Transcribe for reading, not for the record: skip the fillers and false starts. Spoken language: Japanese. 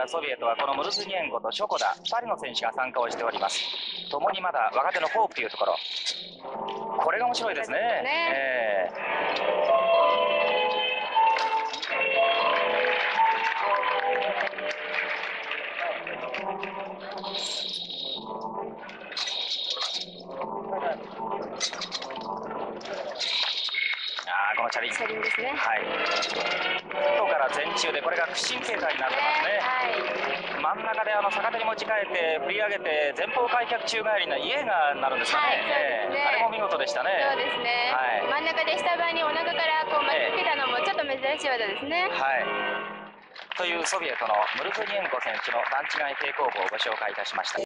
はソビエトはこのムルズニエンコとショコダ2人の選手が参加をしております。共にまだ若手のホープというところ、これが面白いですね。このチャリンですね。はい。外から前中でこれが屈伸形態になってますね。真ん中で逆手に持ち替えて振り上げて前方開脚宙返りのイエーガーになるんですかね。あれも見事でしたね。 そうですね。真ん中で下側にお腹からこう巻きつけたのもちょっと珍しい技ですね。 はい。というソビエトのムルズニエンコ選手の段違い平行棒をご紹介いたしました。